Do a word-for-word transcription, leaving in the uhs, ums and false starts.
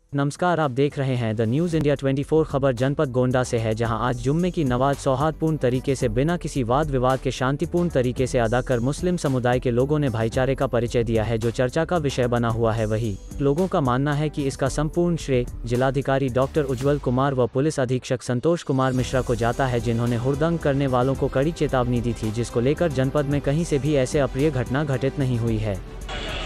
नमस्कार, आप देख रहे हैं द न्यूज़ इंडिया चौबीस खबर जनपद गोंडा से है, जहां आज जुम्मे की नमाज सौहार्दपूर्ण तरीके से बिना किसी वाद विवाद के शांतिपूर्ण तरीके से अदा कर मुस्लिम समुदाय के लोगों ने भाईचारे का परिचय दिया है, जो चर्चा का विषय बना हुआ है। वही लोगों का मानना है कि इसका संपूर्ण श्रेय जिलाधिकारी डॉक्टर उज्ज्वल कुमार व पुलिस अधीक्षक संतोष कुमार मिश्रा को जाता है, जिन्होंने हुड़दंग करने वालों को कड़ी चेतावनी दी थी, जिसको लेकर जनपद में कहीं से भी ऐसे अप्रिय घटना घटित नहीं हुई है।